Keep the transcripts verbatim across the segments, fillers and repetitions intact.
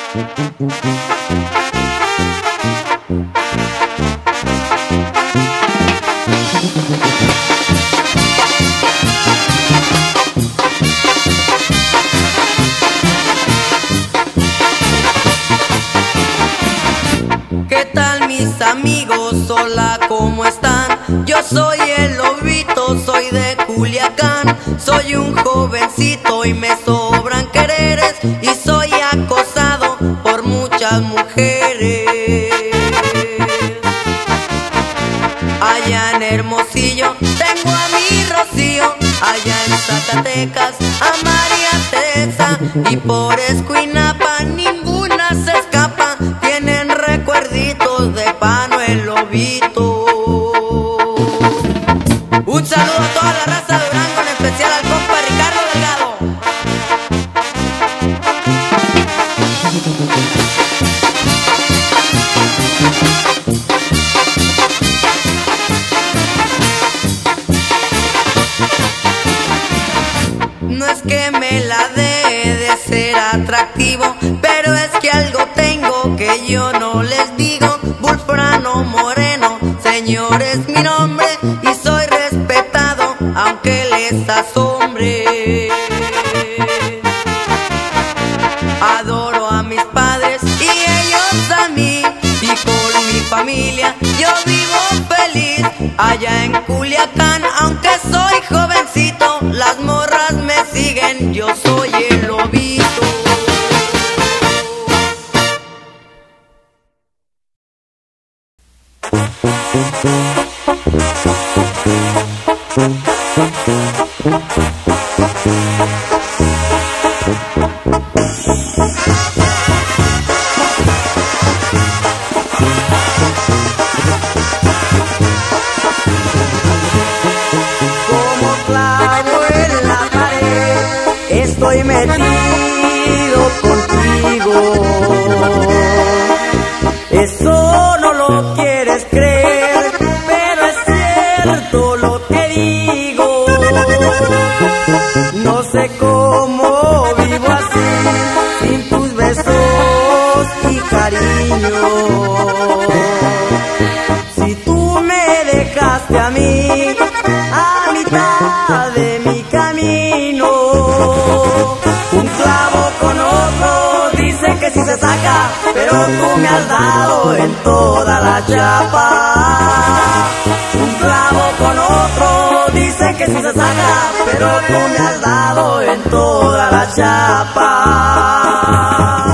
¿Qué tal mis amigos? Hola, ¿cómo están? Yo soy el Lobito, soy de Culiacán. Soy un jovencito y me sobran quereres, y soy acosado por muchas mujeres. Allá en Hermosillo tengo a mi Rocío, allá en Zacatecas a María Teresa, y por Escuinapa ninguna se escapa. Tienen recuerditos de Pano el Lobito. Un saludo a toda la raza de Durango, en especial al compa Ricardo Delgado. No es que me la dé de ser atractivo, pero es que algo tengo que yo no les digo. Wulfrano Moreno, señor, es mi nombre, y soy respetado aunque les asombre. Adoro a mis padres y ellos a mí, y con mi familia yo vivo feliz. Allá en Culiacán, aunque soy jovencito, las morras me siguen, yo soy el Lobito. Como clavo en la pared, estoy metido contigo. Eso no lo quieres creer, pero es cierto lo que digo. No sé cómo vivo así, sin tus besos y cariño. Si tú me dejaste a mí a mitad de mi camino, un clavo con otro dicen que si se saca, pero tú me has dado en toda la chapa. Un clavo con otro dicen que si se saca, pero tú me has dado en toda la chapa.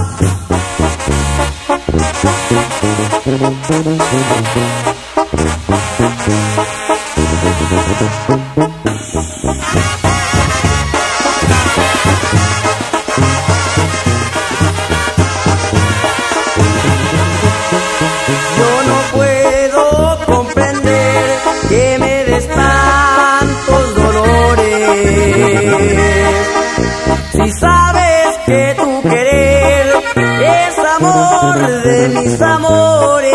Yo no puedo comprender que me des tantos dolores, si sabes que tu querer es amor de mis amores.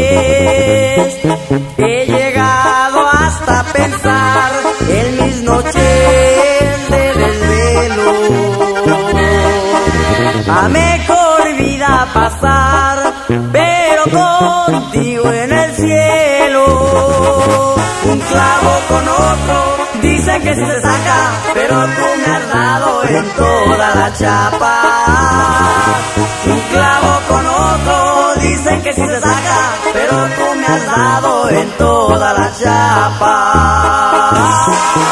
He llegado hasta pensar en mis noches de desvelo, a mejor vida pasar, pero contigo en el cielo. Un clavo con otro dicen que si se saca, pero tú me has dado en toda la chapa. Un clavo con otro dicen que si se saca, pero tú me has dado en toda la chapa.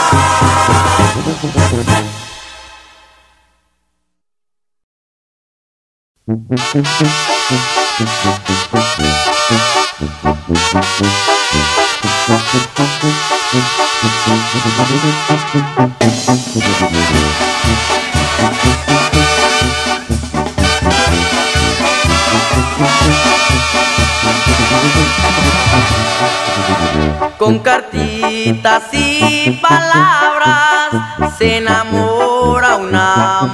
Con cartitas y palabras se enamora una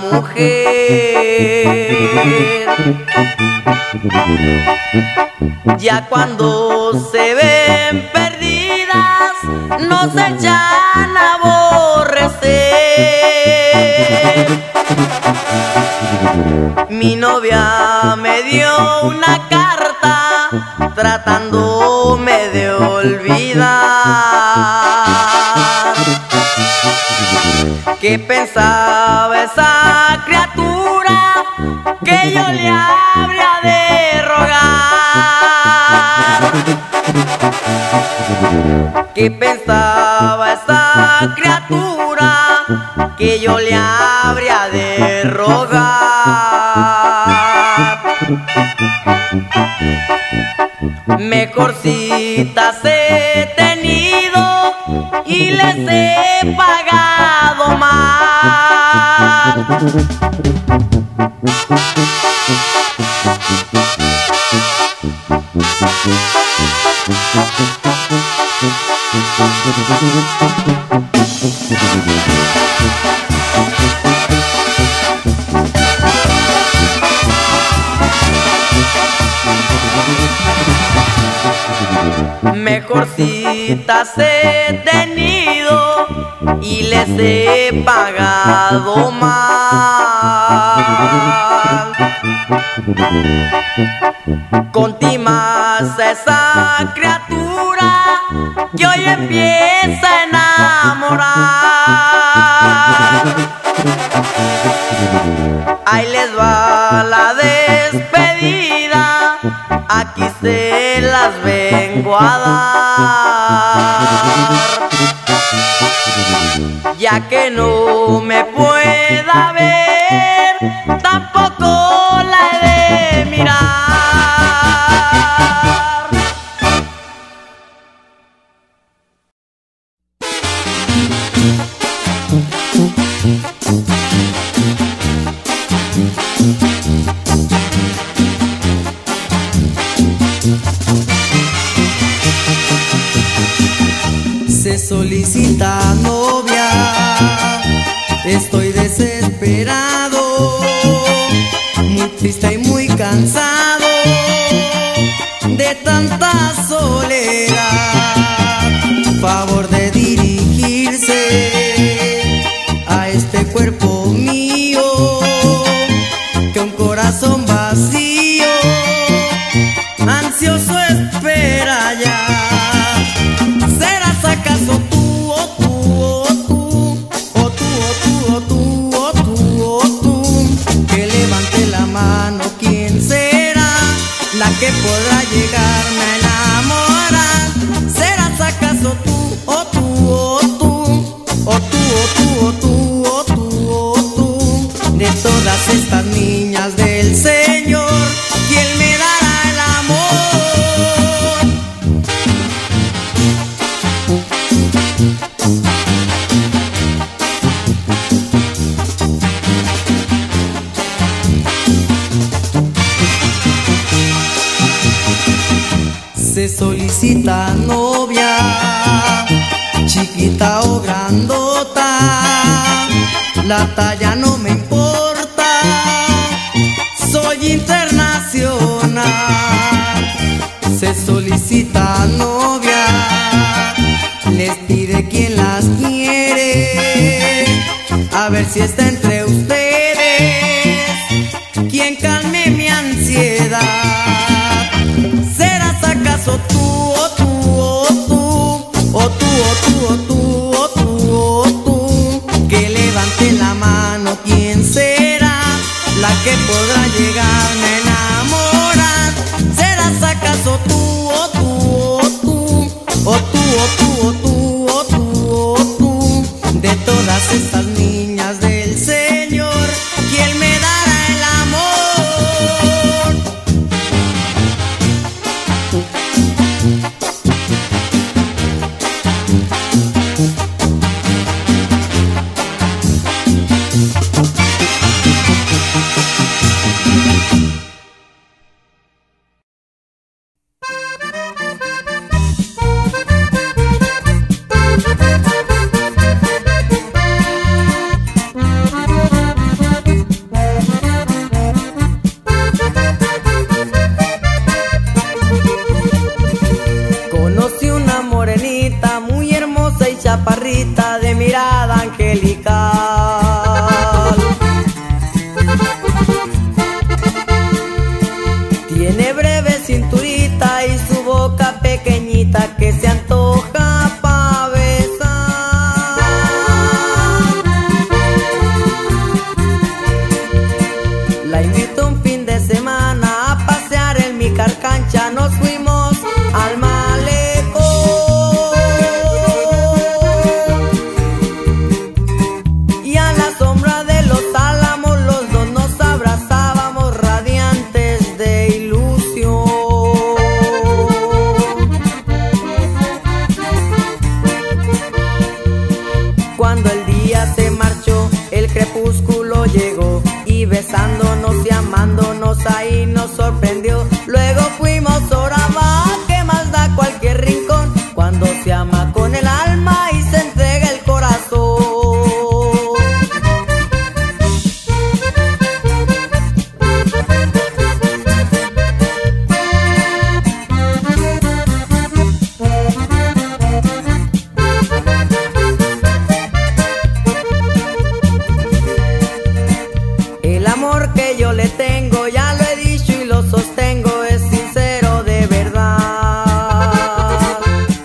mujer. Ya cuando se ven perdidas nos echan a aborrecer. Mi novia me dio una carta tratándome de olvidar. ¿Qué pensaba esa criatura que yo le habría de rogar? ¿Qué pensaba esa criatura que yo le habría de rogar? Mejor citas he tenido y les he pagado más. Mejor citas he tenido y les he pagado mal. Contimas a esa criatura que hoy empieza a enamorar. Ahí les va la despedida, aquí se las vengo a dar. Ya que no me pueda ver, tampoco la he de mirar. Se solicita novia, estoy desesperado, muy triste y muy cansado de tanta soledad. Favor de dirigirse a este cuerpo mío, que un corazón vacío, ansioso espera ya. ¿Serás acaso tú, o tú, o tú, o tú, o tú, o tú, o tú, o tú? Que levante la mano, ¿quién será la que podrá llegarme a enamorar? ¿Serás acaso tú, o tú, o tú, o tú, o tú, o tú, o tú, o tú? De todas estas niñas del Señor, ¿quién me dará el amor? Se solicita novia, chiquita o grandota, la talla no me importa, soy internacional. Se solicita novia, les pide quien las quiere, a ver si está entre ustedes quien calme mi ansiedad. ¿Serás acaso tú, o tú, o tú, o tú, o tú, o tú, o tú, o tú? Que levante la mano, ¿quién será la que podrá llegarme a enamorar? ¿Serás acaso tú, o tú, o tú, o tú, o tú, o tú, o tú, o tú? De todas estas niñas del Señor, ¿quién me dará el amor? invitó un fin de semana a pasear en mi carcancha. Nos fuimos al malecón y a la sombra de los álamos los dos nos abrazábamos radiantes de ilusión. Cuando el día se marchó, el crepúsculo llegó y besándonos y amándonos ahí nos sorprendió. Luego fuimos Oraba, que más da cualquier rincón, cuando se ama con el alma y se entrega el corazón. El amor que yo le tengo, ya lo he dicho y lo sostengo, es sincero de verdad.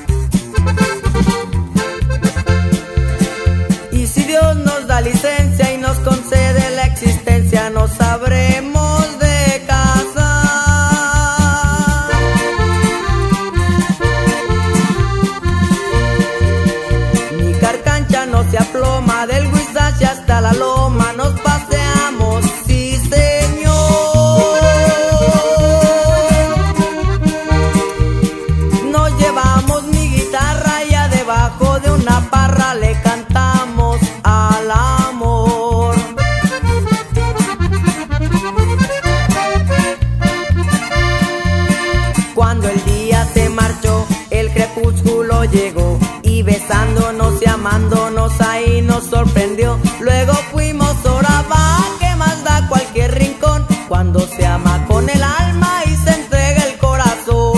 Y si Dios nos da licencia y nos concede la existencia, nos sabremos de casar. Mi carcancha no se aploma, del Huizache hasta la loma nos paseamos, sí señor. Nos llevamos mi guitarra y debajo de una parra le cantamos al amor. Cuando el día se marchó, el crepúsculo llegó y besándonos y amándonos ahí nos sorprendió. Luego fuimos Oraba, que más da cualquier rincón, cuando se ama con el alma y se entrega el corazón.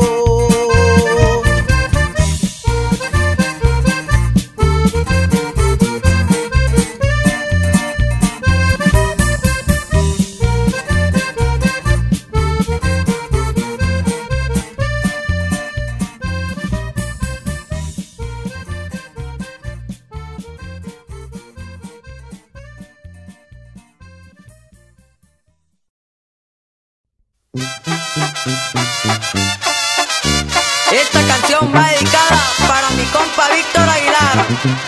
Esta canción va dedicada para mi compa Víctor Aguilar.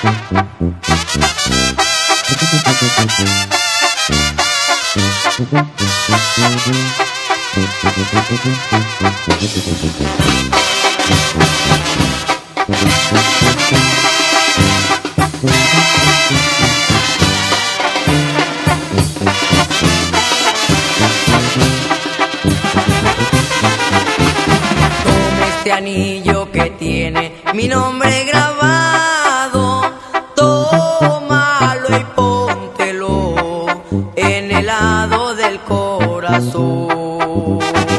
Este anillo que tiene mi nombre grabado, tómalo y póntelo en el lado del corazón.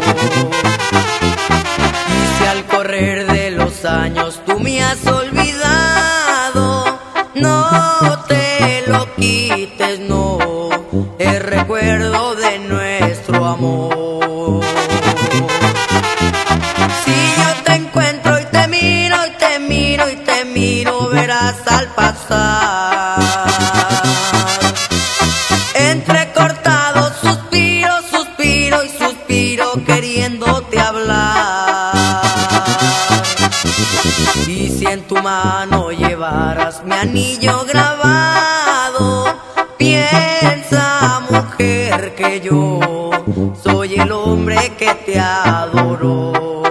Y si al correr de los años tú me has olvidado, no te lo quites, no, el recuerdo de nuestro amor. Verás al pasar entrecortado suspiro, suspiro y suspiro queriéndote hablar. Y si en tu mano llevaras mi anillo grabado, piensa, mujer, que yo soy el hombre que te adoró.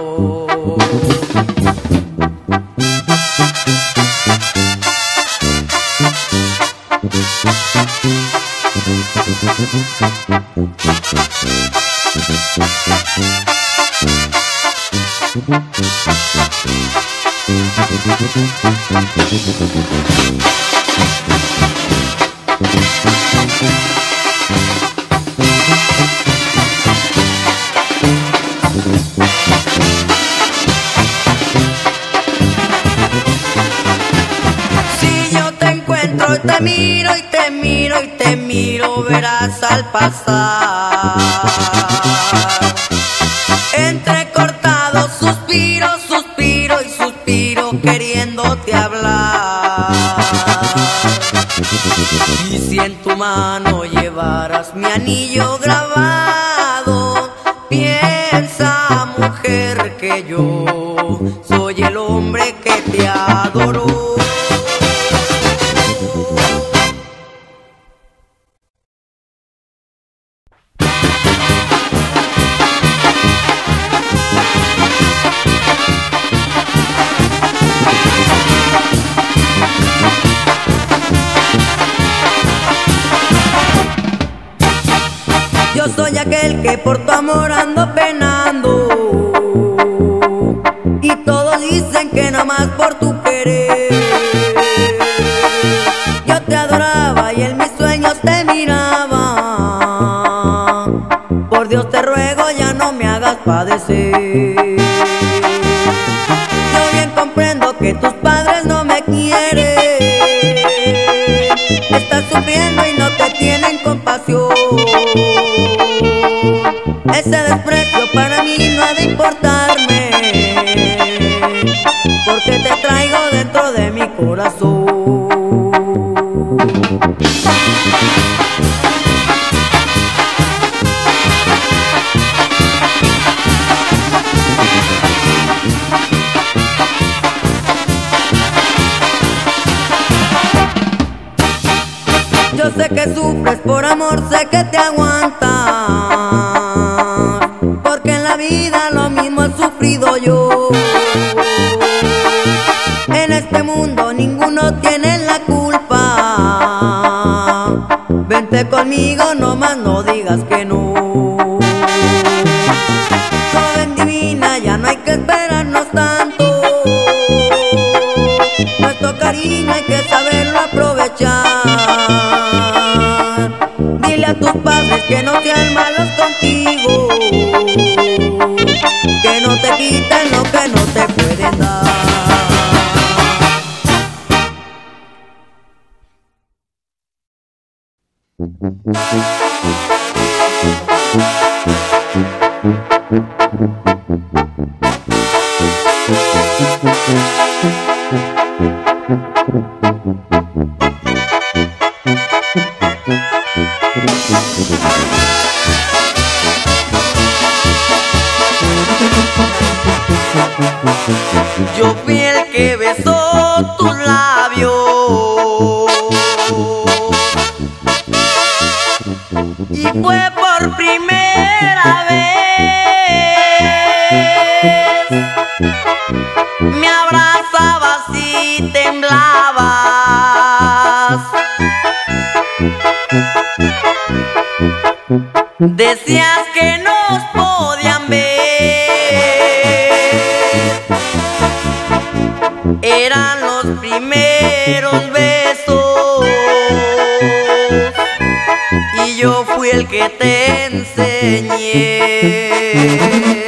Si yo te encuentro, te miro y te miro y te miro, verás al pasar entrecortado suspiro, suspiro y suspiro queriéndote hablar. Y si Si en tu mano llevaras mi anillo grabado, piensa, mujer, que yo soy el hombre que te adoró. Yo soy aquel que por tu amor ando penando, y todos dicen que nada más por tu querer. Yo te adoraba y en mis sueños te miraba. Por Dios te ruego, ya no me hagas padecer. Yo bien comprendo que tus padres no me quieren. Estás sufriendo y no te tienen compasión. Ese desprecio para mí no ha de importarme, porque te traigo dentro de mi corazón. Yo sé que sufres por amor, sé que te aguantas, porque en la vida lo mismo he sufrido yo. En este mundo ninguno tiene la culpa. Vente conmigo, nomás no digas que no. Joven divina, ya no hay que esperarnos tanto. Nuestro cariño hay que saberlo aprovechar. Dile a tus padres que no sean malos contigo, que no te quiten lo que no te pueden dar. Yo fui el que besó tus labios, y fue por primera vez. Me abrazabas y temblabas. Decías que nos podían ver. Eran los primeros besos, y yo fui el que te enseñé.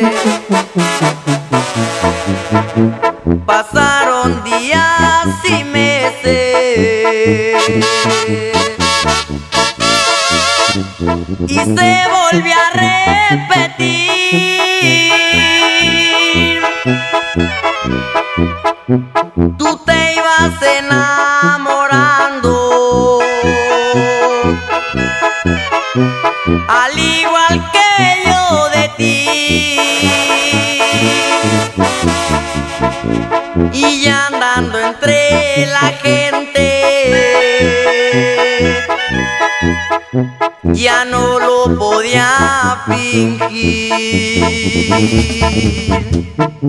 Pasaron días y meses, y se volvió a repetir. Tú te ibas enamorando, al igual que yo de ti, y ya andando entre la gente, ya no lo podía fingir.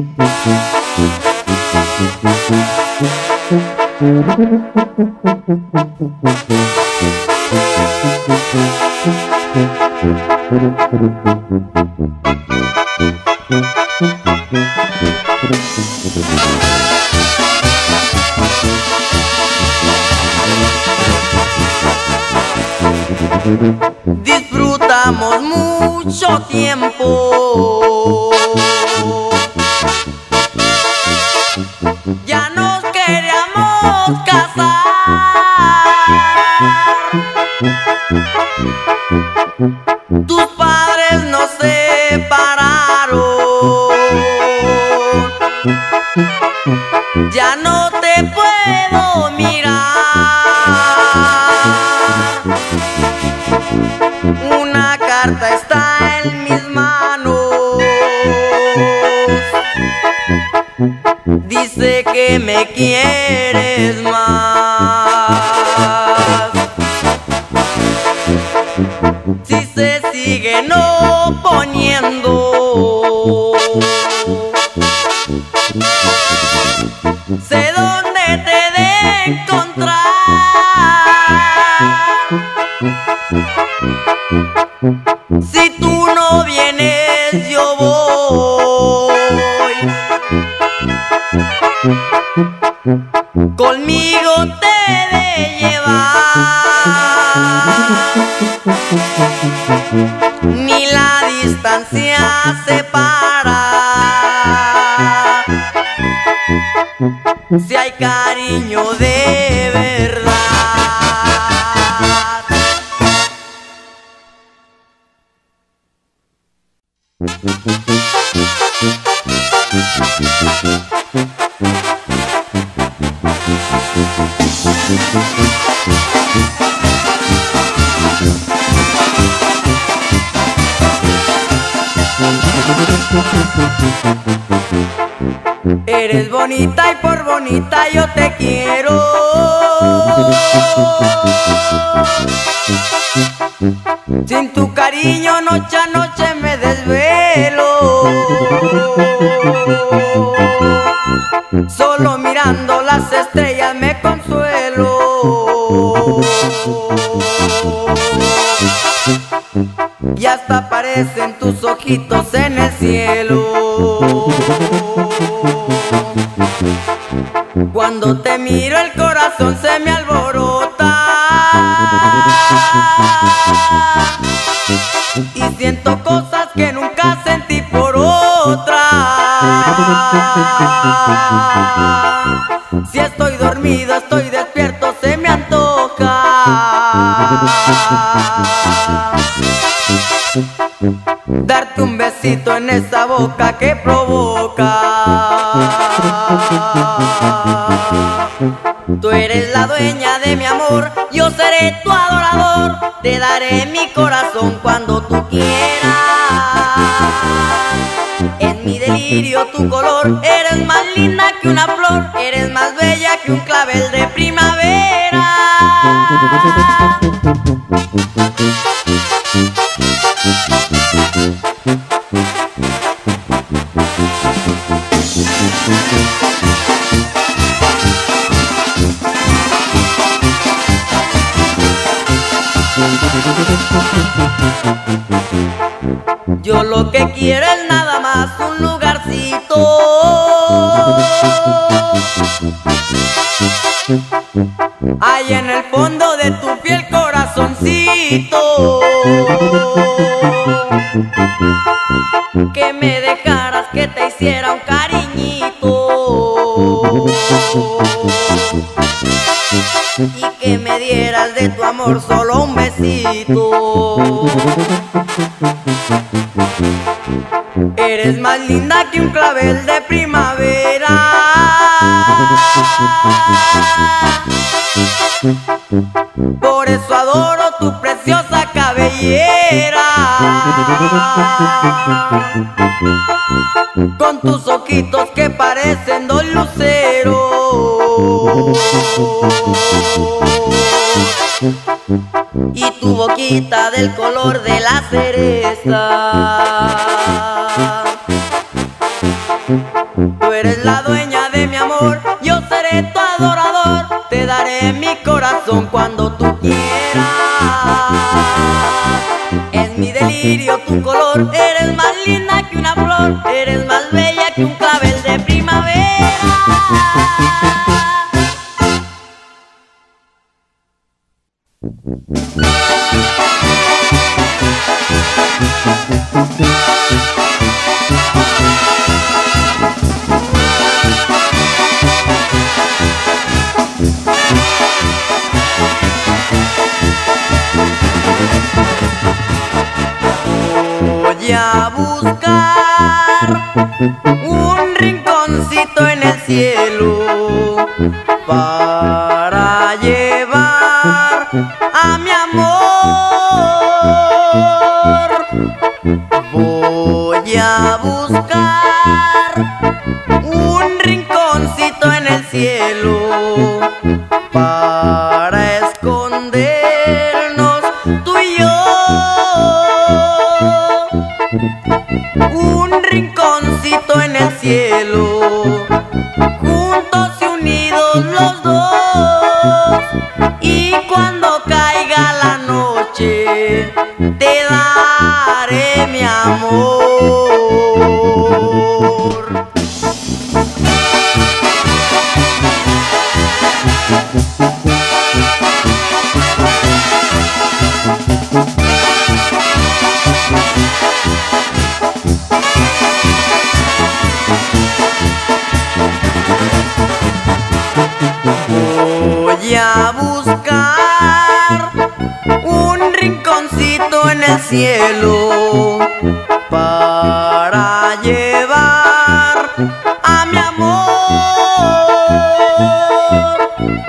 Disfrutamos mucho tiempo, ya nos queríamos casar. Tus padres nos separaron, ya no te puedo mirar. en mis manos. Dice que me quieres más. Si se siguen oponiendo, sé dónde te he de encontrar. Si tú no vienes, yo voy. Conmigo te he de llevar. Ni la distancia separa. Si hay cariño de verdad. Eres bonita y por bonita yo te quiero. Sin tu cariño noche a noche me desvelo. Solo mirando las estrellas me consuelo. Y hasta aparecen tus ojitos en el cielo. Cuando te miro el corazón se me alborota y siento cosas que nunca sentí por otra. Si estoy dormido, estoy despierto, se me antoja darte un besito en esa boca que provoca. Tú eres la dueña de mi amor, yo seré tu adorador. Te daré mi corazón cuando tú quieras. En mi delirio tu color, eres más linda que una flor, eres más bella que un clavel de primavera. Yo lo que quiero es nada más un lugarcito ahí en el fondo de tu piel, corazoncito, que me dejaras que te hiciera un cariñito y que me dieras de tu amor solo un besito. Eres más linda que un clavel de primavera. Por eso adoro tu preciosa cabellera. Con tus ojitos que parecen dos luceros y tu boquita del color de la cereza. Tú eres la dueña de mi amor, yo seré tu adorador. Te daré mi corazón cuando tú quieras. En mi delirio tu color, eres más linda que una flor, eres más bella que un clavel de primavera. Voy a buscar un rinconcito en el cielo para llevar a mi amor. Voy a buscar un rinconcito en el cielo para escondernos tú y yo. Un rinconcito en el cielo, juntos y unidos los dos. Y cuando caiga la noche, te daré mi amor. Voy a buscar un rinconcito en el cielo para llevar a mi amor.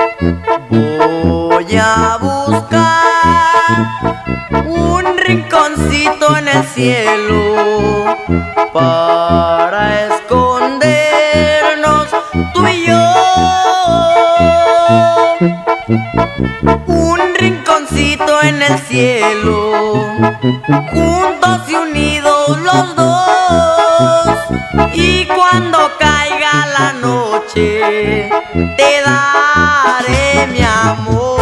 Voy a buscar un rinconcito en el cielo para escondernos tú y yo. Un rinconcito en el cielo, juntos y unidos los dos. Y cuando caiga la noche, te daré mi amor.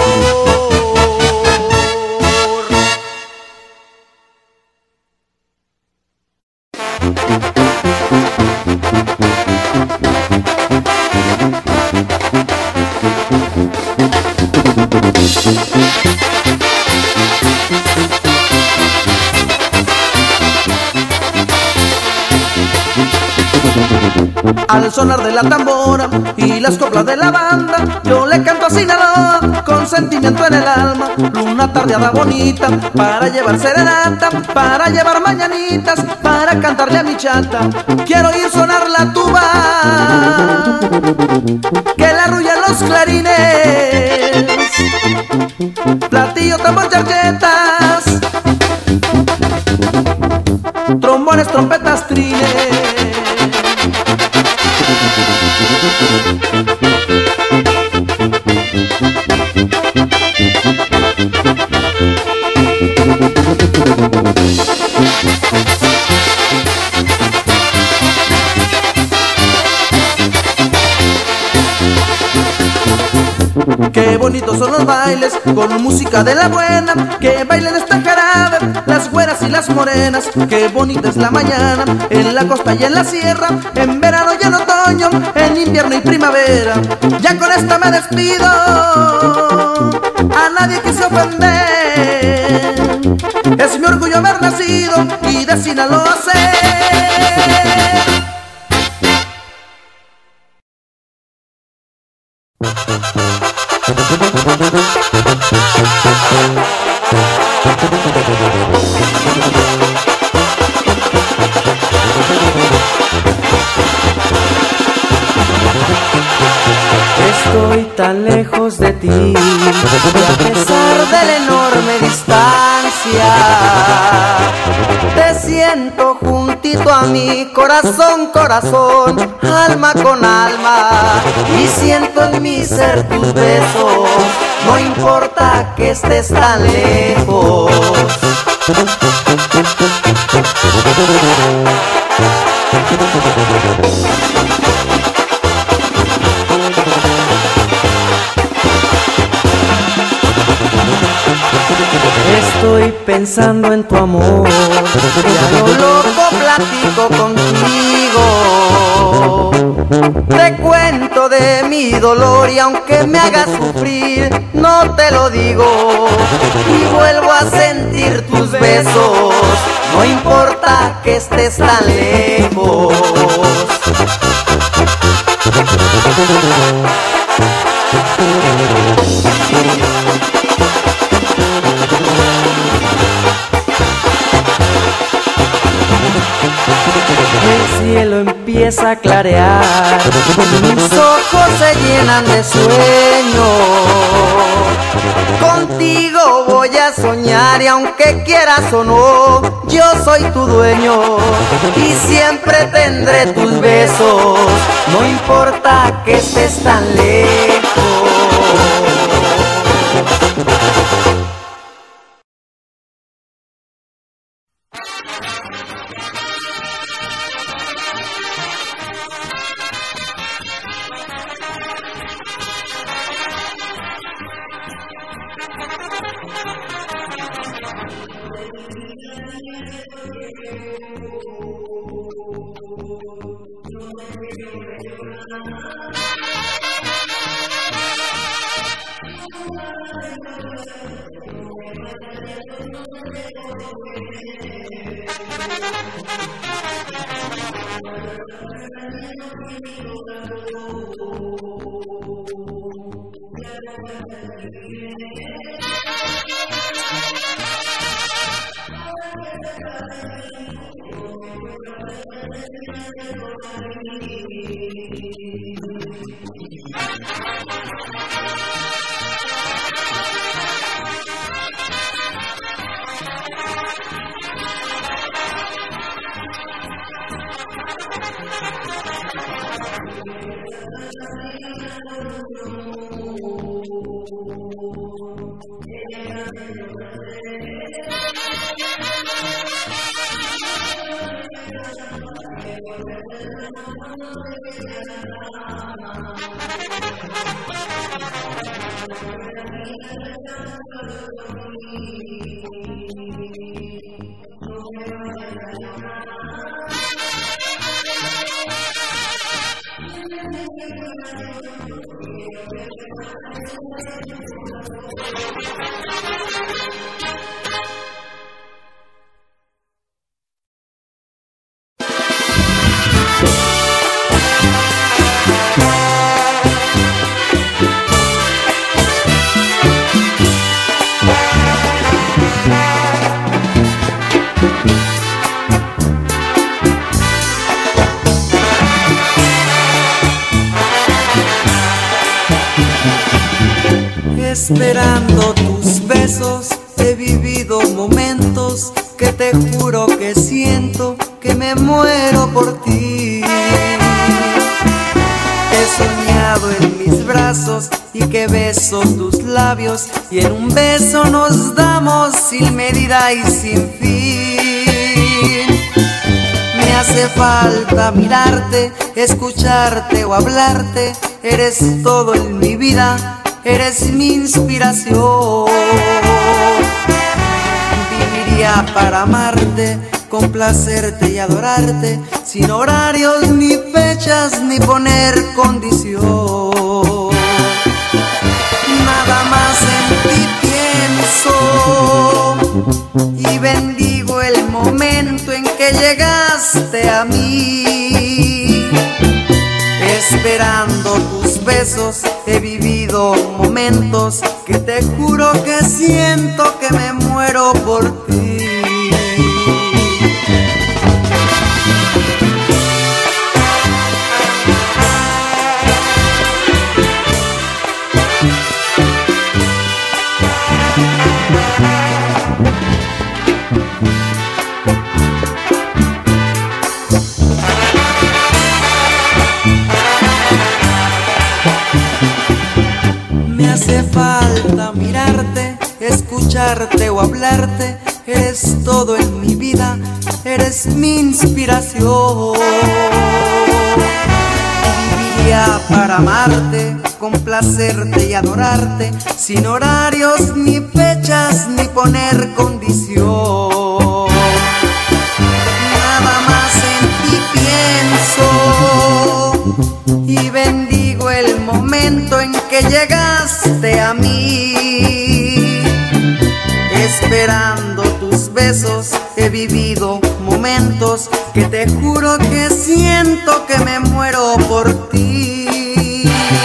Al sonar de la tambora y las coplas de la banda, yo le canto a Sinaloa con sentimiento en el alma. Una tardeada bonita para llevar serenata, para llevar mañanitas, para cantarle a mi chata. Quiero oír sonar la tuba, que la arrullan los clarines, platillo, tambor, charchetas, trombones, trompetas, trines. Qué bonitos son los bailes con música de la buena, que bailen esta jarabe las güeras y las morenas. Qué bonita es la mañana en la costa y en la sierra, en verano y en otoño, en invierno y primavera. Ya con esta me despido, a nadie quise ofender. Es mi orgullo haber nacido y de Sinaloa ser. Estoy tan lejos de ti, y a pesar de la enorme distancia, te siento juntito a mí, corazón, corazón, alma con alma, y siento en mi ser tus besos, no importa que estés tan lejos. Estoy pensando en tu amor, y a lo loco platico contigo. Te cuento de mi dolor y aunque me hagas sufrir, no te lo digo. Y vuelvo a sentir tus besos, no importa que estés tan lejos. El cielo empieza a clarear, mis ojos se llenan de sueño. Contigo voy a soñar y aunque quieras o no, yo soy tu dueño y siempre tendré tus besos, no importa que estés tan lejos. Esperando tus besos, he vivido momentos que te juro que siento que me muero por ti. He soñado en mis brazos y que beso tus labios y en un beso nos damos sin medida y sin fin. Me hace falta mirarte, escucharte o hablarte, eres todo en mi vida. Eres mi inspiración. Viviría para amarte, complacerte y adorarte, sin horarios ni fechas ni poner condición. Nada más en ti pienso y bendigo el momento en que llegaste a mí. Esperando tus besos, he vivido momentos que te juro que siento que me muero por ti. Me hace falta mirarte, escucharte o hablarte, eres todo en mi vida, eres mi inspiración. Viviría para amarte, complacerte y adorarte, sin horarios ni fechas ni poner condición. Nada más en ti pienso y bendigo el momento en que llegaste a mí. Esperando tus besos, he vivido momentos que te juro que siento que me muero por ti.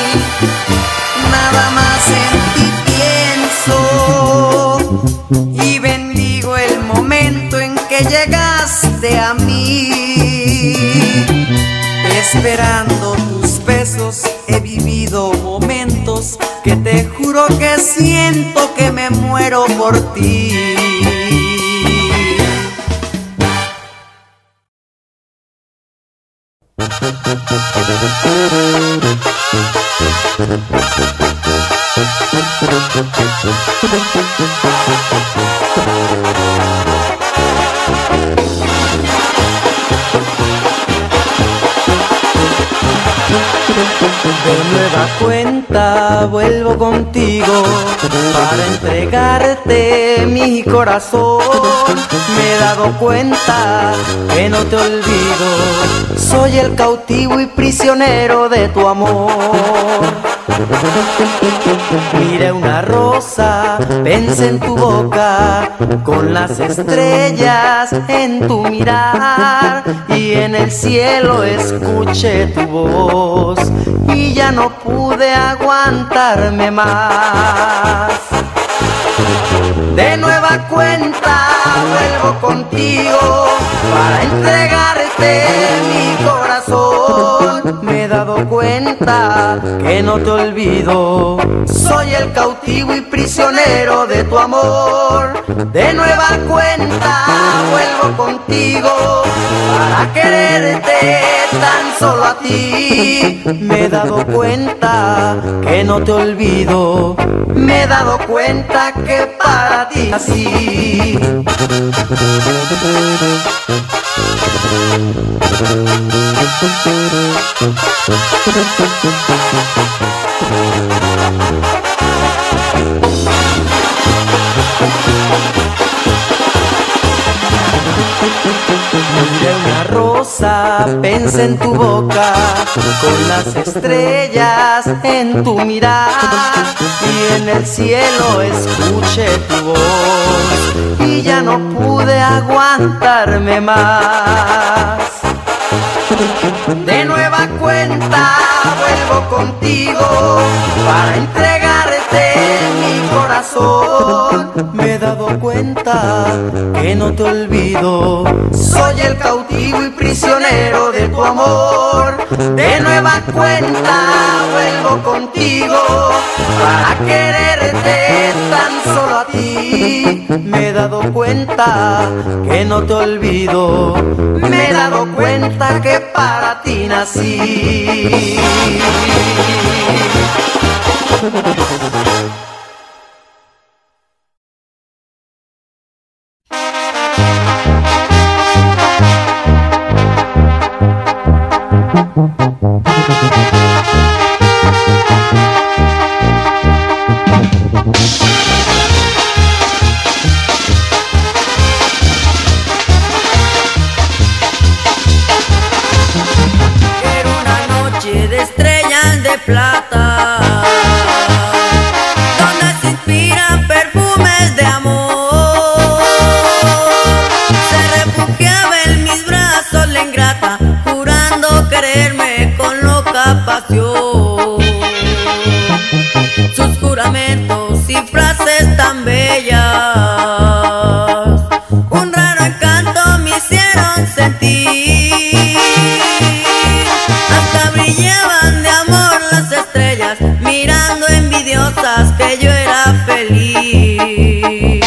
Nada más en ti pienso y bendigo el momento en que llegaste a mí. Esperando tus besos he vivido momentos que te juro que siento que me muero por ti. De nueva cuenta vuelvo contigo para entregarte mi corazón. Me he dado cuenta que no te olvido, soy el cautivo y prisionero de tu amor. Miré una rosa, pensé en tu boca, con las estrellas en tu mirar, y en el cielo escuché tu voz y ya no pude aguantarme más. De nueva cuenta vuelvo contigo para entregarte mi corazón. Me he dado cuenta que no te olvido, soy el cautivo y prisionero de tu amor. De nueva cuenta vuelvo contigo para quererte tan solo a ti. Me he dado cuenta que no te olvido, me he dado cuenta que para ti nací. Miré una rosa, pensé en tu boca, con las estrellas en tu mirar, y en el cielo escuché tu voz y ya no pude aguantarme más. De nueva cuenta vuelvo contigo para entregarte mi corazón. Me he dado cuenta que no te olvido, soy el cautivo y prisionero de tu amor. De nueva cuenta vuelvo contigo para quererte tan solo a ti. Me he dado cuenta que no te olvido, me he dado cuenta que para ti nací. Plata, donde se inspiran perfumes de amor. Se refugiaba en mis brazos la ingrata, jurando quererme con loca pasión. Sus juramentos y frases tan bellas, un raro encanto me hicieron sentir. Hasta brillaban de amor las estrellas, mirando envidiosas que yo era feliz.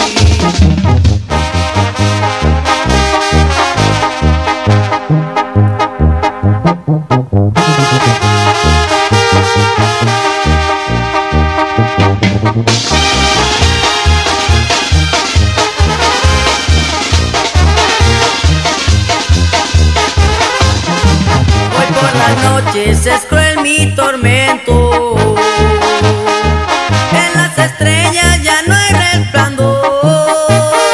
Hoy por las noches es cruel mi tormento, en las estrellas ya no hay resplandor,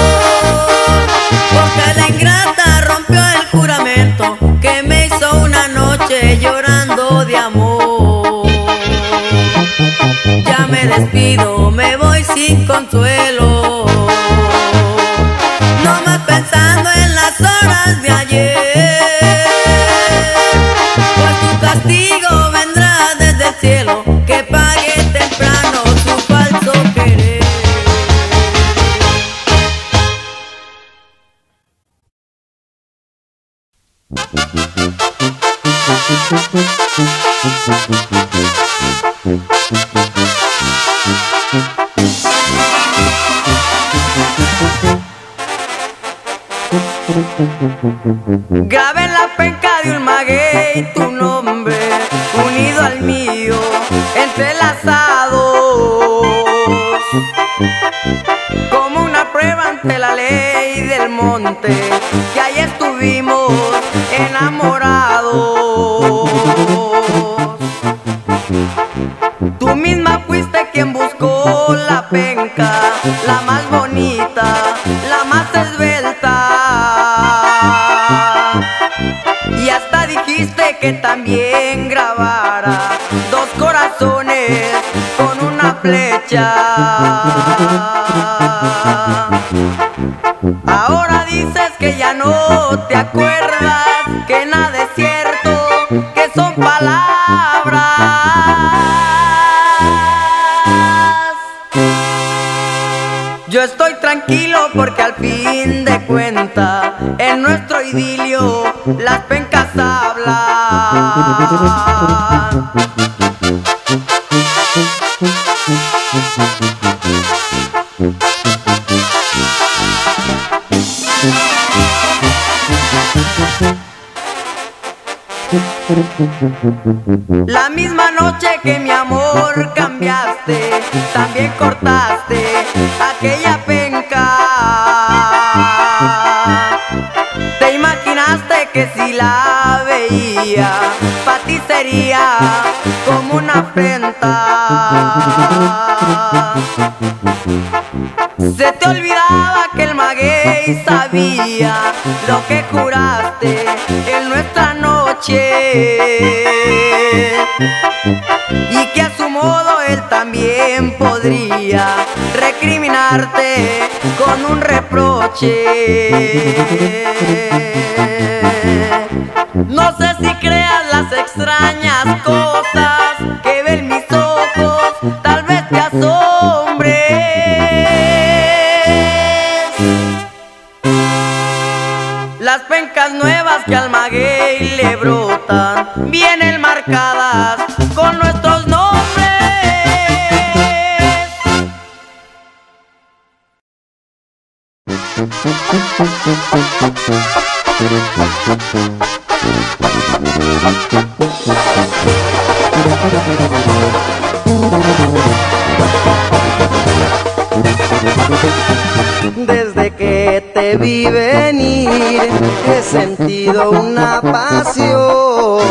porque la ingrata rompió el juramento que me hizo una noche llorando de amor. Ya me despido, me voy sin consuelo, no más pensando en las horas de ayer, pues tu castigo vendrá desde el cielo, que pague temprano su falso querer. Grabé en la penca de un maguey tu nombre, unido al mío, entrelazados, como una prueba ante la ley del monte, que ahí estuvimos enamorados. Tú misma fuiste quien buscó la penca, la más bonita, la más esbelta, y hasta dijiste que también grabara dos corazones con una flecha. Ahora dices que ya no te acuerdas, que nada es cierto, que son palabras. Yo estoy tranquilo porque al fin de cuentas en nuestro idilio las pencas hablan. La misma noche que mi amor cambiaste, también cortaste aquella penca. Te imaginaste que si la veía, pa' ti sería como una afrenta. Se te olvidaba que el maguey sabía lo que juraste en nuestra noche, y que a su modo él también podría recriminarte con un reproche. No sé si creas las extrañas cosas que ven mis ojos, tal vez te asombres. Las pencas nuevas que al maguey le brotan vienen marcadas con nuestros nombres. Desde que te vi venir he sentido una pasión.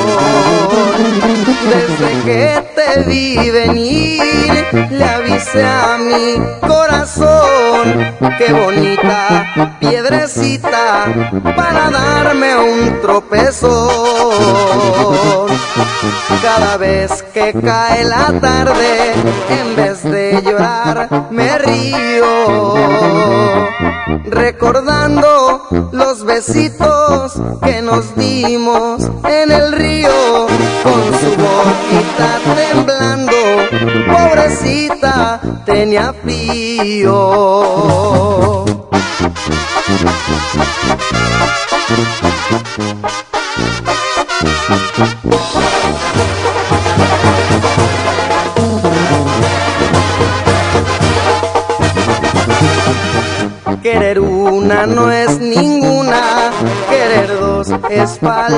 Desde que te vi venir le avisé a mi corazón: qué bonita piedrecita para darme un tropezón. Cada vez que cae la tarde, en vez de llorar me río, recordando los besitos que nos dimos en el río. Con su boquita temblando, pobrecita, tenía frío. Querer una no es ninguna, querer dos es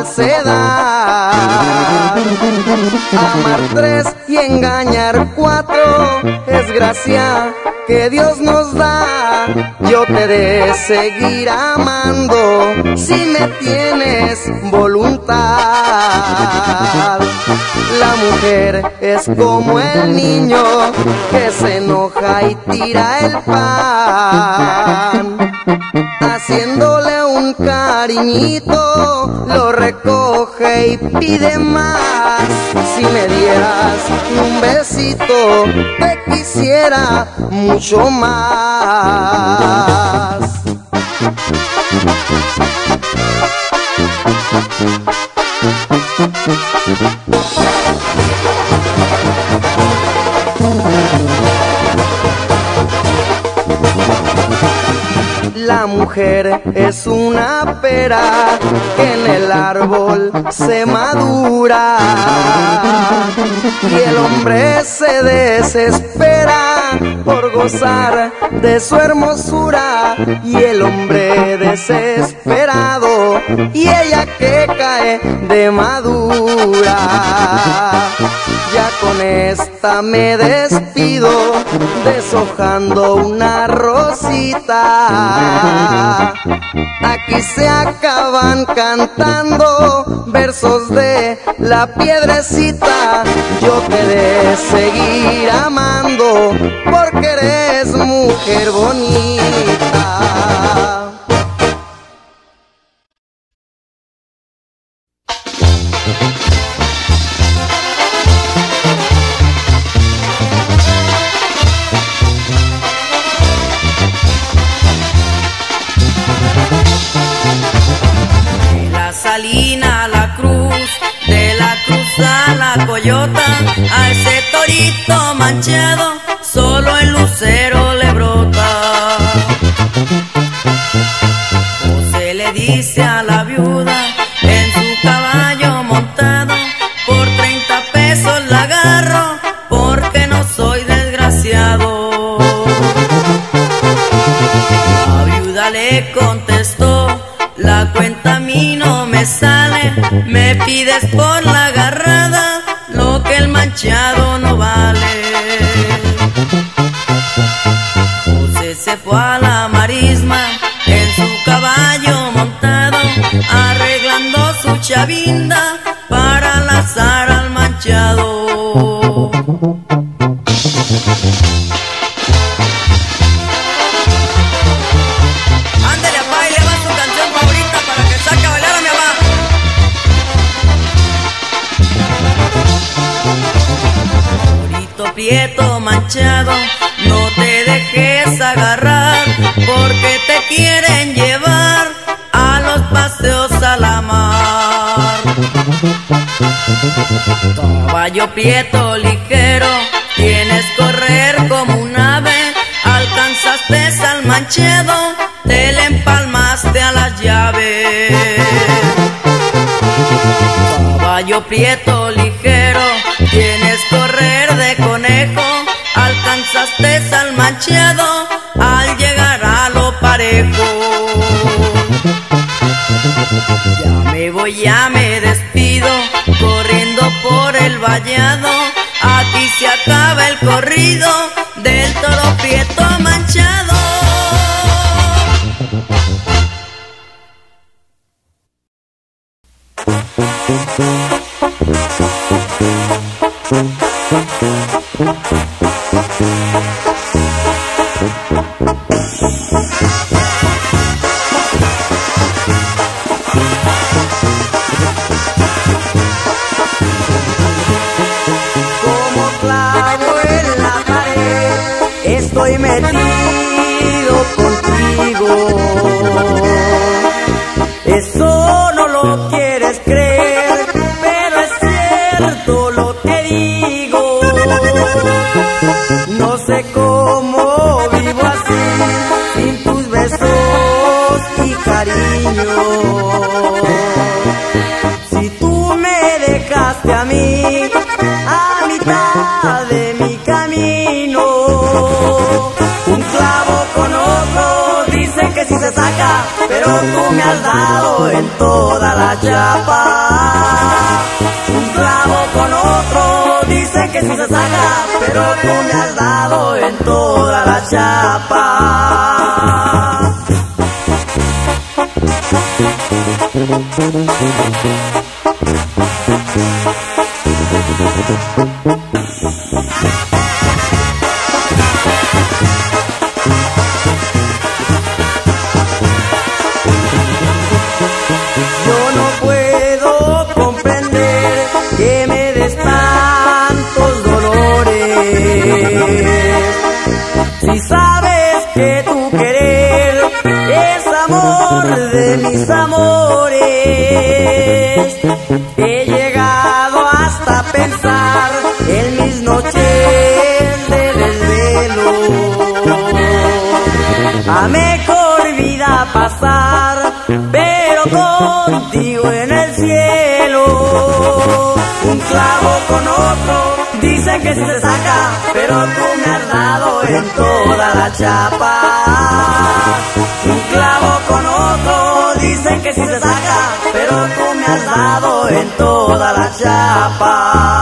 falsedad. Amar tres y engañar cuatro es gracia que Dios nos da. Yo te he de seguir amando si me tienes voluntad. La mujer es como el niño que se enoja y tira el pan. Haciéndole un cariñito, lo recoge y pide más. Si me dieras un besito, te quisiera mucho más. la mujer es una pera que en el árbol se madura, y el hombre se desespera por gozar de su hermosura, y el hombre desesperado y ella que cae de madura. Ya con esta me despido, deshojando una rosita. Aquí se acaban cantando versos de la piedrecita. Yo te de seguir amando porque eres mujer bonita. De la Salina a la Cruz, de la Cruz a la Coyota, a ese torito manchado solo el lucero le brota. José le dice a la viuda en su caballo montado, por treinta pesos la agarro porque no soy desgraciado. La viuda le contestó: la cuenta a mí no me sale, me pides por la agarrada lo que el manchado no vale. José se fue a la marisma en su caballo montado, arreglando su chavinda para lazar al manchado. Ándale, apá, y le va su canción favorita para que saque a bailar a mi mamá. Torito prieto manchado, no te dejes agarrar, porque te quieren llevar a los paseos a la mar. Caballo prieto ligero, tienes correr como un ave, alcanzaste al manchado, te le empalmaste a las llaves. Caballo prieto ligero, tienes correr de conejo, alcanzaste al manchado al llegar a lo parejo. Ya me voy, ya me despido, corriendo por el vallado, aquí se acaba el corrido del toro prieto manchado. Como clavo en la pared, estoy metido contigo. Eso no lo quieres creer, pero es cierto lo que digo. No sé cómo vivo así, sin tus besos y cariño. Si tú me dejaste a mí a mitad de mi camino, un clavo con otro dicen que si se saca, pero tú me has dado en toda la chapa. Un clavo con otro dicen que si se saca, pero tú me has dado en toda la chapa. Yo no puedo comprender que me des tantos dolores, si sabes que tu querer es amor de mis amores. He llegado hasta pensar en mis noches de desvelo, a mejor vida contigo en el cielo. Un clavo con otro, dicen que si se saca, pero tú me has dado en toda la chapa. Un clavo con otro, dicen que si se saca, pero tú me has dado en toda la chapa.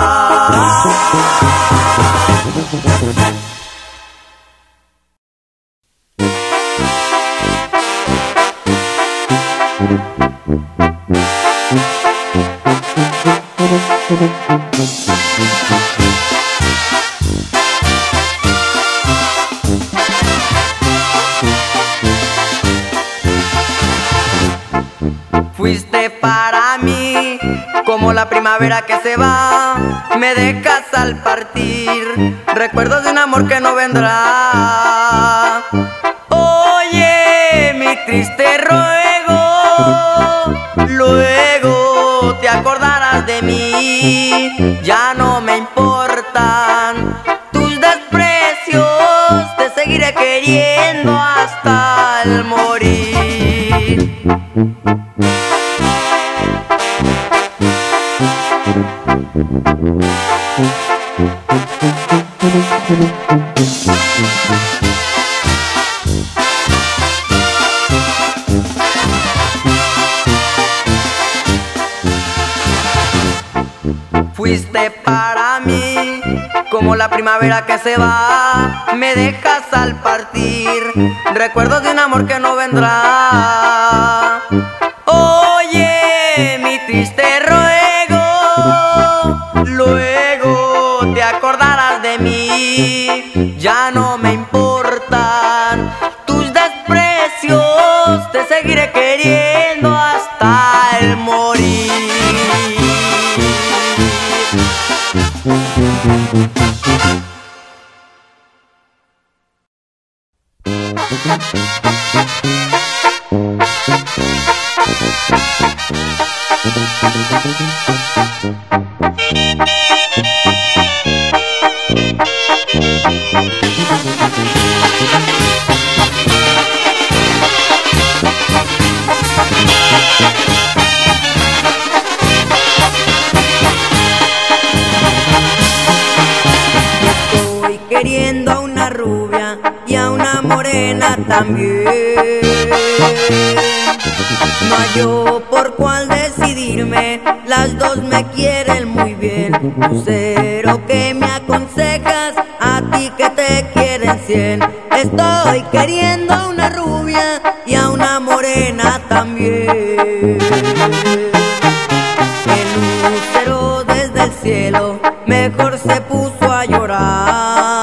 Fuiste para mí como la primavera que se va, me dejas al partir, recuerdos de un amor que no vendrá. Oye, mi triste ruego, luego te acordarás de mí, ya no me importan tus desprecios, te seguiré queriendo hasta el morir. Fuiste para mí como la primavera que se va, me dejas al partir, recuerdos de un amor que no vendrá. Oye, mi triste ruego, luego te acordarás de mí, ya no me importan tus desprecios, te seguiré queriendo hasta el morir. Estoy queriendo a una rubia y a una morena también. No hallo por cuál decidirme, las dos me quieren muy bien. Lucero, que me aconsejas, a ti que te quieren cien. Estoy queriendo a una rubia y a una morena también. El lucero desde el cielo mejor se puso a llorar.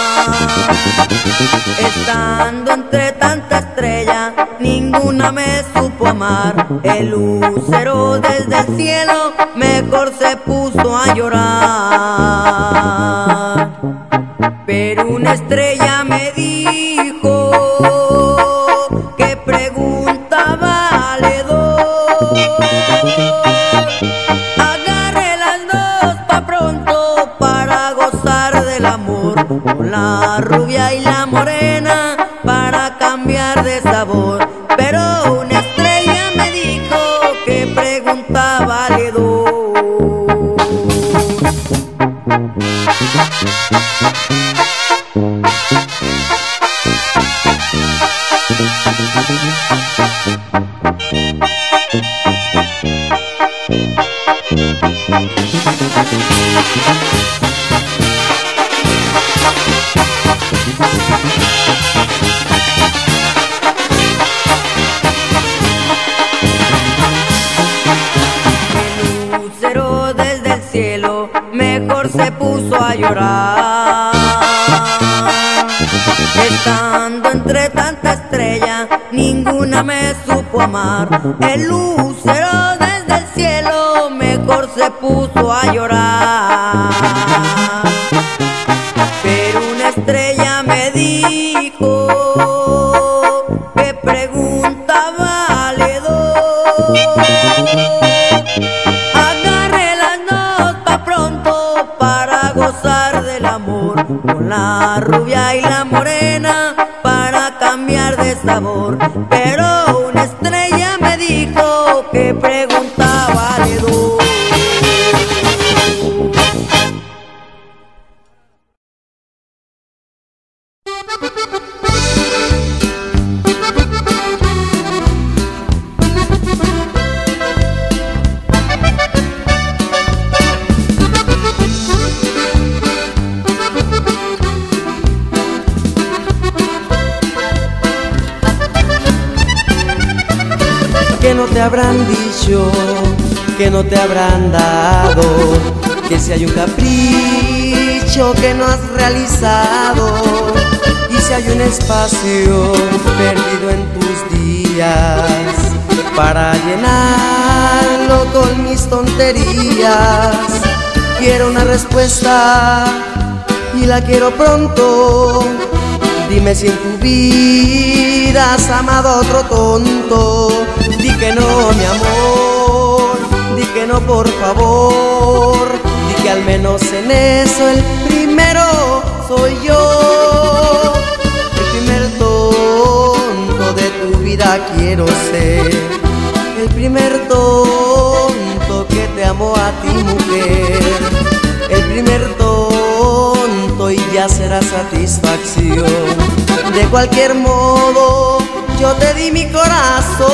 Estando entre tanta estrella, ninguna me supo amar. El lucero desde el cielo mejor se puso a llorar. Pero una estrella me dijo que pregunta vale dos. Agarre las dos pa' pronto para gozar del amor, con la rubia y la morena para cambiar de sabor. Pero una estrella me dijo que pregunta vale dos. El lucero desde el cielo mejor se puso a llorar. Estando entre tanta estrella, ninguna me supo amar. El lucero desde el cielo mejor se puso a llorar. Pero una estrella me dijo que pregunta vale dos. Agarre las dos pa' pronto para gozar del amor, con la rubia y la morena para cambiar de sabor. Pero una estrella me dijo que te habrán dicho, que no te habrán dado, que si hay un capricho que no has realizado, y si hay un espacio perdido en tus días para llenarlo con mis tonterías. Quiero una respuesta y la quiero pronto. Dime si en tu vida has amado a otro tonto. Di que no, mi amor, di que no, por favor. Di que al menos en eso el primero soy yo. El primer tonto de tu vida quiero ser. El primer tonto que te amó a ti, mujer. El primer tonto y ya será satisfacción. De cualquier modo, yo te di mi corazón.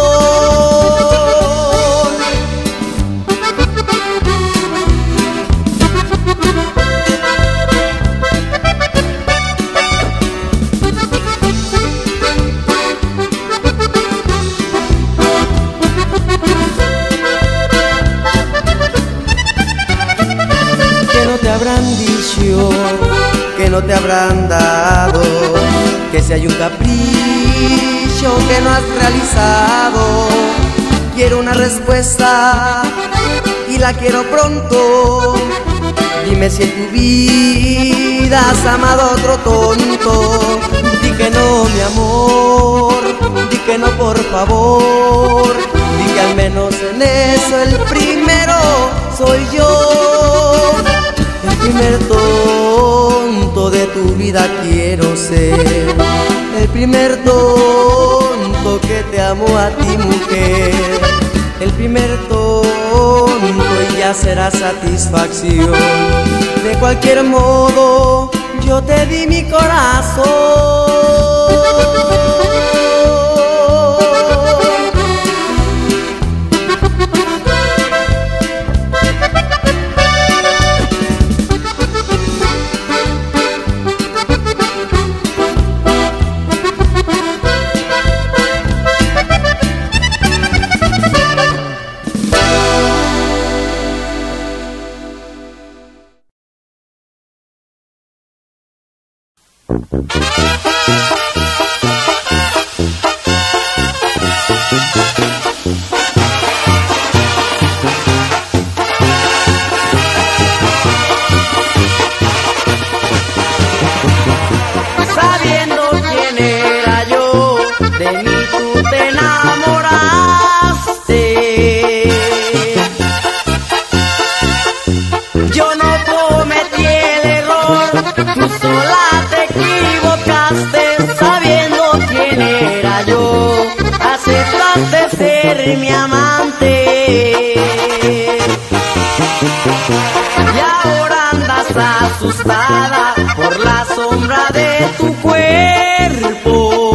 Te habrán dicho, que no te habrán dado, que si hay un capricho que no has realizado. Quiero una respuesta y la quiero pronto. Dime si en tu vida has amado a otro tonto. Di que no, mi amor, di que no, por favor. Di que al menos en eso el primero soy yo. El primer tonto de tu vida quiero ser. El primer tonto que te amo a ti, mujer. El primer tonto y ya será satisfacción. De cualquier modo, yo te di mi corazón. Sabiendo quién era yo, de mí tú te enamoraste. Yo no cometí el error, tú sola te equivocaste. Sabiendo quién era yo, aceptaste ser mi amante. Y ahora andas asustada por la sombra de tu cuerpo.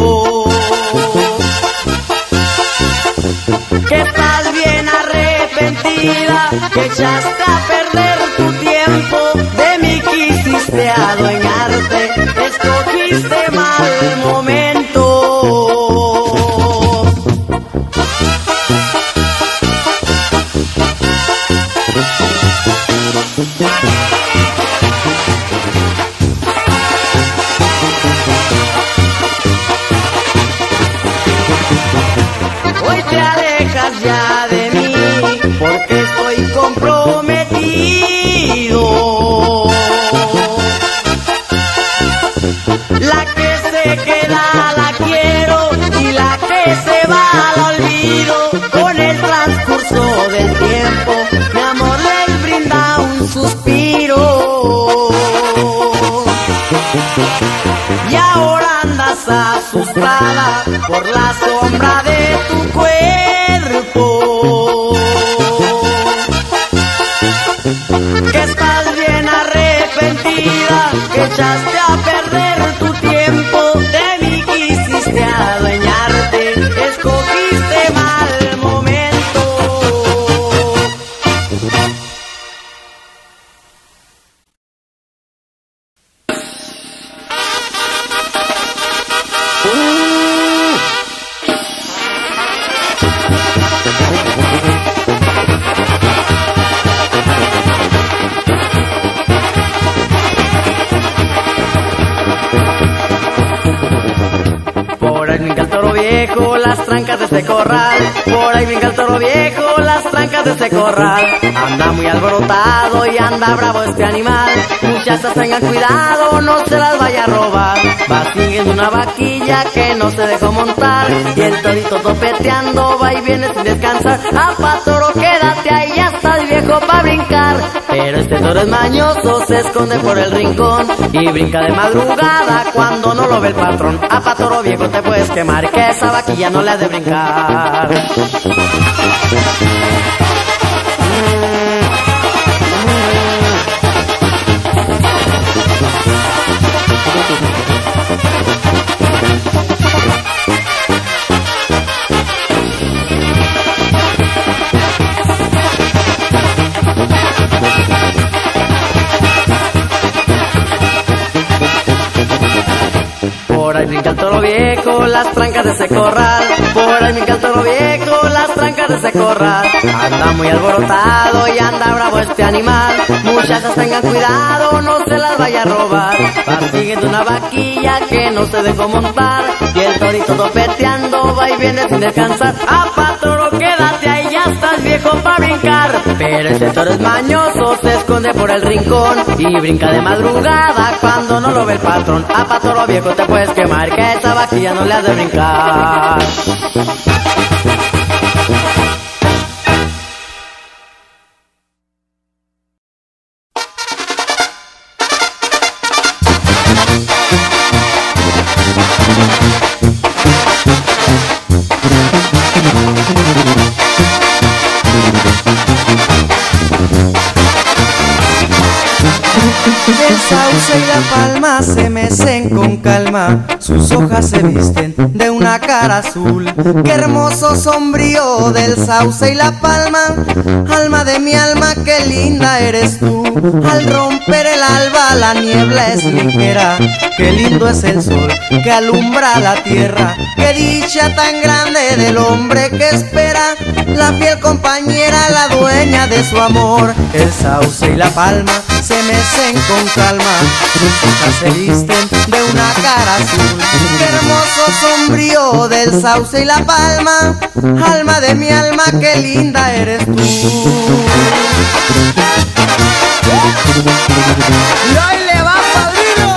Que estás bien arrepentida, que echaste a perder tu tiempo. De mí quisiste adueñarte, escogiste mal momento. Hoy te alejas ya de mí, porque estoy comprometido. La que se queda la quiero y la que se va la olvido. Con el transcurso del tiempo, mi amor les brinda un suspiro. Y ahora andas asustada por la sombra de tu cuerpo. Que estás bien arrepentida, que echaste a perder tu tiempo. De mí quisiste adueñarte, escogiste mal momento. Uh. las trancas de ese corral. Por ahí brinca el toro viejo, las trancas de ese corral. Anda muy alborotado y anda bravo este animal. Muchachas tengan cuidado, no se las vaya a robar. Va siguiendo una vaquilla que no se dejó montar, y el torito topeteando va y viene sin descansar. Apa toro, quédate ahí, ya estás viejo pa' brincar. Pero este toro es mañoso, se esconde por el rincón y brinca de madrugada cuando no lo ve el patrón. Apa toro viejo, te puedes quemar, que esa vaquilla no le ha de brincar. Por ahí brinca el toro viejo, las trancas de ese corral. Por ahí brinca el toro viejo, las trancas de ese corral. Anda muy alborotado y anda bravo este animal. Muchachas tengan cuidado, no se las vaya a robar. Va siguiendo una vaquilla que no se dejó montar, y el torito topeteando va y viene sin descansar. Apa toro, quédate ahí, ya estás viejo pa' brincar. Pero ese toro es mañoso, se esconde por el rincón y brinca de madrugada cuando no lo ve el patrón. Apa toro viejo, te puedes quemar, que esa vaquilla no le has de brincar. El sauce y la palma se mecen con calma, sus hojas se visten de una cara azul. Qué hermoso sombrío del sauce y la palma, alma de mi alma, qué linda eres tú. Al romper el alba la niebla es ligera, qué lindo es el sol que alumbra la tierra. Qué dicha tan grande del hombre que espera la fiel compañera, la dueña de su amor. El sauce y la palma se mecen con calma, sus hojas se visten de una cara azul. Qué hermoso sombrío del sauce y la palma, alma de mi alma, qué linda eres tú. ¡Y ahí le va, padrino!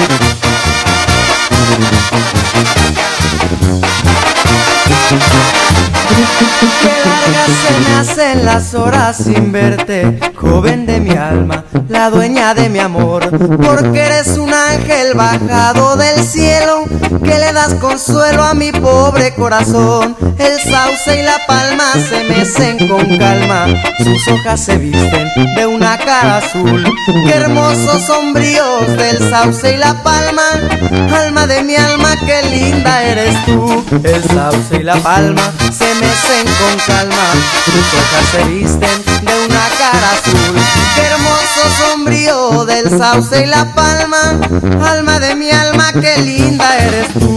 Qué largas se me hacen las horas sin verte, joven de mi alma, la dueña de mi amor. Porque eres un ángel bajado del cielo, que le das consuelo a mi pobre corazón. El sauce y la palma se mecen con calma, sus hojas se visten de una cara azul. Qué hermosos sombríos del sauce y la palma, alma de mi alma, qué linda eres tú. El sauce y la palma se mecen con calma, sus hojas se visten de una cara azul. Qué hermoso sombrío del sauce y la palma, alma de mi alma, qué linda eres tú.